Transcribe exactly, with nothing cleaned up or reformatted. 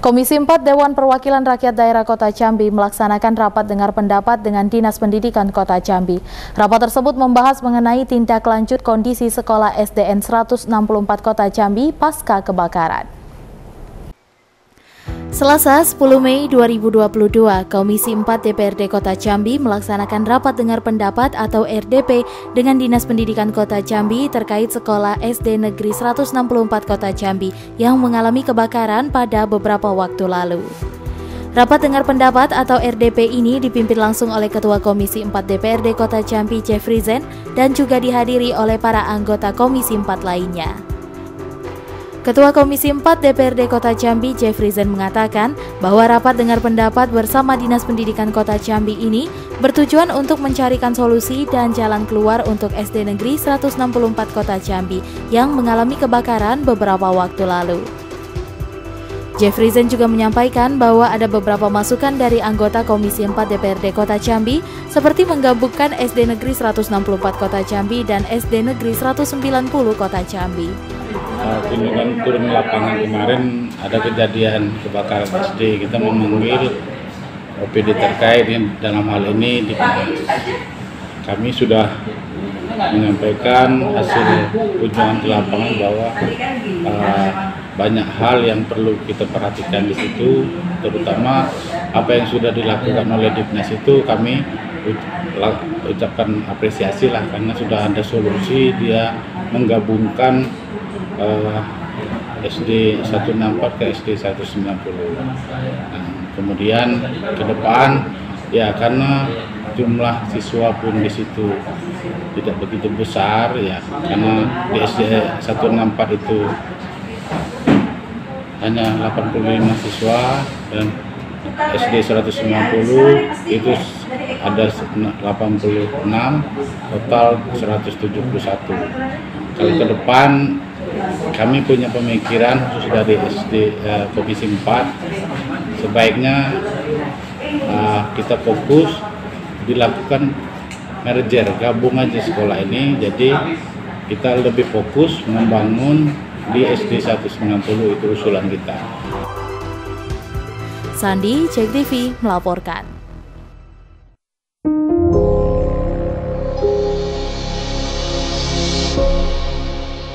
Komisi empat Dewan Perwakilan Rakyat Daerah Kota Jambi melaksanakan rapat dengar pendapat dengan Dinas Pendidikan Kota Jambi. Rapat tersebut membahas mengenai tindak lanjut kondisi sekolah S D N seratus enam puluh empat Kota Jambi pasca kebakaran. Selasa sepuluh Mei dua ribu dua puluh dua, Komisi empat D P R D Kota Jambi melaksanakan rapat dengar pendapat atau R D P dengan Dinas Pendidikan Kota Jambi terkait sekolah S D Negeri seratus enam puluh empat Kota Jambi yang mengalami kebakaran pada beberapa waktu lalu. Rapat dengar pendapat atau R D P ini dipimpin langsung oleh Ketua Komisi empat D P R D Kota Jambi Jeffrizen dan juga dihadiri oleh para anggota Komisi empat lainnya. Ketua Komisi empat D P R D Kota Jambi Jeffrizen mengatakan bahwa rapat dengar pendapat bersama Dinas Pendidikan Kota Jambi ini bertujuan untuk mencarikan solusi dan jalan keluar untuk S D Negeri seratus enam puluh empat Kota Jambi yang mengalami kebakaran beberapa waktu lalu. Jeffrizen juga menyampaikan bahwa ada beberapa masukan dari anggota Komisi empat D P R D Kota Jambi seperti menggabungkan S D Negeri seratus enam puluh empat Kota Jambi dan S D Negeri seratus sembilan puluh Kota Jambi. Kunjungan turun lapangan kemarin ada kejadian kebakaran S D, kita memanggil O P D terkait dalam hal ini. Kami sudah menyampaikan hasil kunjungan ke lapangan bahwa uh, banyak hal yang perlu kita perhatikan di situ, terutama apa yang sudah dilakukan oleh Dinas itu kami ucapkan apresiasi lah, karena sudah ada solusi dia menggabungkan uh, S D seratus enam puluh empat ke S D seratus sembilan puluh. Nah, kemudian ke depan ya, karena jumlah siswa pun di situ tidak begitu besar ya, karena di S D seratus enam puluh empat itu hanya delapan puluh lima siswa dan S D seratus sembilan puluh itu ada delapan puluh enam, total seratus tujuh puluh satu. Kalau ke depan kami punya pemikiran khusus dari S D eh, Komisi empat, sebaiknya eh, kita fokus dilakukan merger, gabung aja sekolah ini, jadi kita lebih fokus membangun di S D seratus sembilan puluh, itu usulan kita. Sandi, Cek T V melaporkan.